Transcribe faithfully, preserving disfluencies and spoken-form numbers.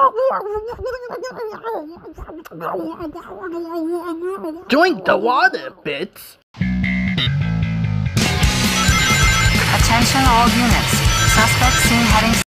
Drink the water, bitch. Attention all units. Suspect seen heading